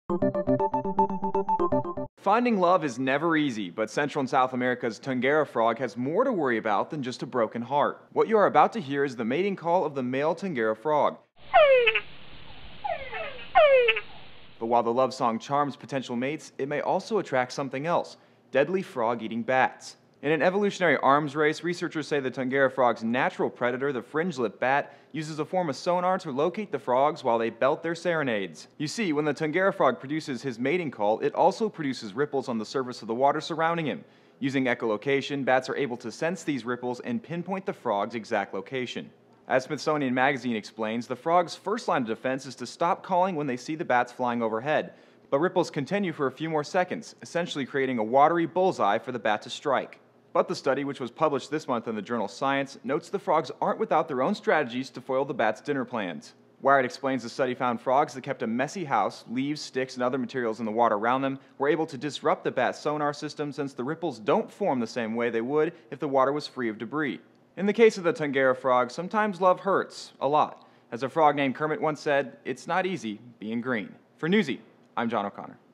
Finding love is never easy, but Central and South America's tungara frog has more to worry about than just a broken heart. What you are about to hear is the mating call of the male tungara frog. But while the love song charms potential mates, it may also attract something else: deadly frog-eating bats. In an evolutionary arms race, researchers say the tungara frog's natural predator, the fringe-lipped bat, uses a form of sonar to locate the frogs while they belt their serenades. You see, when the tungara frog produces his mating call, it also produces ripples on the surface of the water surrounding him. Using echolocation, bats are able to sense these ripples and pinpoint the frog's exact location. As Smithsonian Magazine explains, the frog's first line of defense is to stop calling when they see the bats flying overhead. But ripples continue for a few more seconds, essentially creating a watery bullseye for the bat to strike. But the study, which was published this month in the journal Science, notes the frogs aren't without their own strategies to foil the bat's dinner plans. Wired explains the study found frogs that kept a messy house, leaves, sticks, and other materials in the water around them, were able to disrupt the bat's sonar system since the ripples don't form the same way they would if the water was free of debris. In the case of the tungara frog, sometimes love hurts, a lot. As a frog named Kermit once said, "It's not easy being green." For Newsy, I'm John O'Connor.